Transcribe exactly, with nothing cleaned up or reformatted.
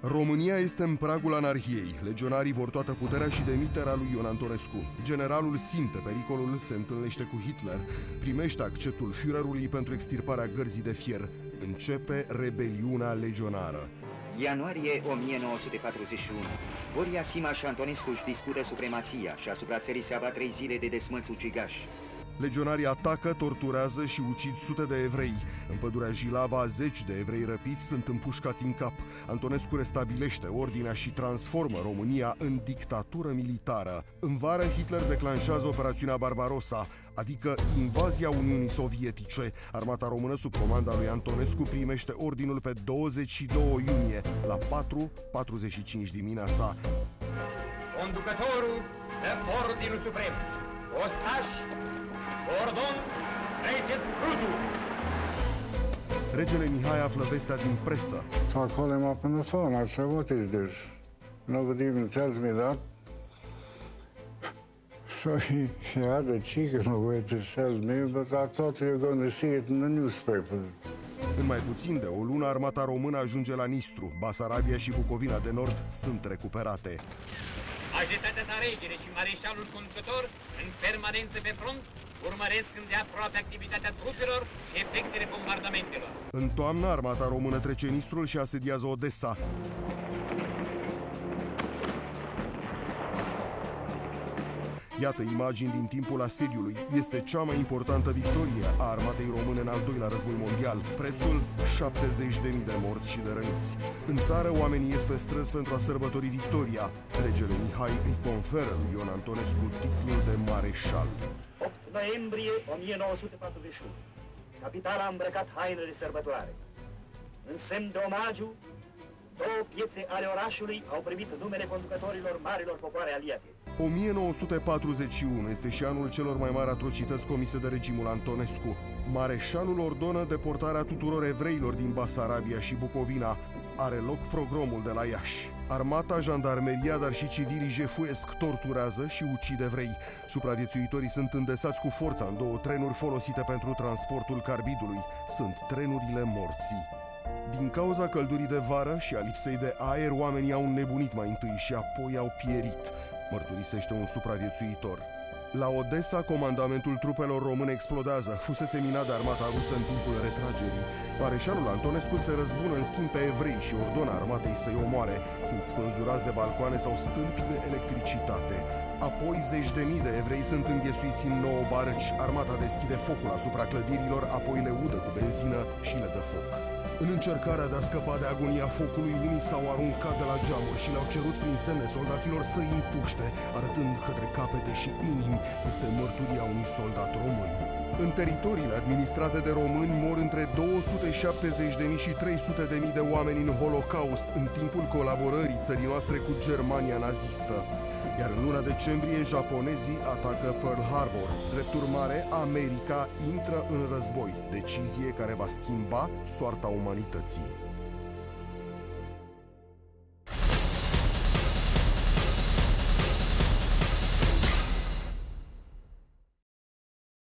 România este în pragul anarhiei. Legionarii vor toată puterea și demiterea lui Ion Antonescu. Generalul simte pericolul, se întâlnește cu Hitler, primește acceptul Führerului pentru extirparea gărzii de fier. Începe rebeliunea legionară. Ianuarie o mie nouă sute patruzeci și unu. Horia, Sima și Antonescu își dispută supremația și asupra țării se abat trei zile de desmăți ucigași. Legionarii atacă, torturează și ucid sute de evrei. În pădurea Jilava, zeci de evrei răpiți sunt împușcați în cap. Antonescu restabilește ordinea și transformă România în dictatură militară. În vară, Hitler declanșează operațiunea Barbarossa, adică invazia Uniunii Sovietice. Armata română sub comanda lui Antonescu primește ordinul pe douăzeci și doi iunie, la patru patruzeci și cinci dimineața. Conducătorul de Ordinul Suprem, ostaș, ordon, reget Rudu. Regele Mihai află vestea din presă. So I call him up on the phone. I said, what is this? Nobody even tells me that. So he, he had a cheek in a way to tell me, but I thought we were going to see it in the newspaper. În mai puțin de o lună, armata română ajunge la Nistru. Basarabia și Bucovina de Nord sunt recuperate. Majestatea sa regele și mareșalul conducător, în permanență pe front, urmăresc îndeaproape activitatea trupelor și efectele bombardamentelor. În toamnă, armata română trece Nistrul și asediază Odessa. Iată imagini din timpul asediului. Este cea mai importantă victorie a armatei române în al doilea război mondial. Prețul șaptezeci de mii de morți și de răniți. În țară, oamenii ies pe străzi pentru a sărbători victoria. Regele Mihai îi conferă lui Ion Antonescu titlul de mareșal. opt noiembrie o mie nouă sute patruzeci și unu. Capitala a îmbrăcat haine de sărbătoare. În semn de omagiu, două piețe ale orașului au primit numele conducătorilor marilor popoare aliate. o mie nouă sute patruzeci și unu este și anul celor mai mari atrocități comise de regimul Antonescu. Mareșalul ordonă deportarea tuturor evreilor din Basarabia și Bucovina. Are loc pogromul de la Iași. Armata, jandarmeria, dar și civilii jefuiesc, torturează și ucid evrei. Supraviețuitorii sunt îndesați cu forța în două trenuri folosite pentru transportul carbidului. Sunt trenurile morții. Din cauza căldurii de vară și a lipsei de aer, oamenii au înnebunit mai întâi și apoi au pierit, mărturisește un supraviețuitor. La Odessa, comandamentul trupelor române explodează. Fusese minat de armata rusă în timpul retragerii. Mareșalul Antonescu se răzbună în schimb pe evrei și ordonă armatei să-i omoare. Sunt spânzurați de balcoane sau stâlpi de electricitate. Apoi zeci de mii de evrei sunt înghesuiți în nouă barăci. Armata deschide focul asupra clădirilor, apoi le udă cu benzină și le dă foc. În încercarea de a scăpa de agonia focului, unii s-au aruncat de la geamuri și le-au cerut prin semne soldaților să îi împuște, arătând către capete și inimi. Este mărturia unui soldat român. În teritoriile administrate de români mor între două sute șaptezeci de mii și trei sute de mii de oameni în Holocaust, în timpul colaborării țării noastre cu Germania nazistă. Iar în luna decembrie, japonezii atacă Pearl Harbor. Drept urmare, America intră în război, decizie care va schimba soarta umanității.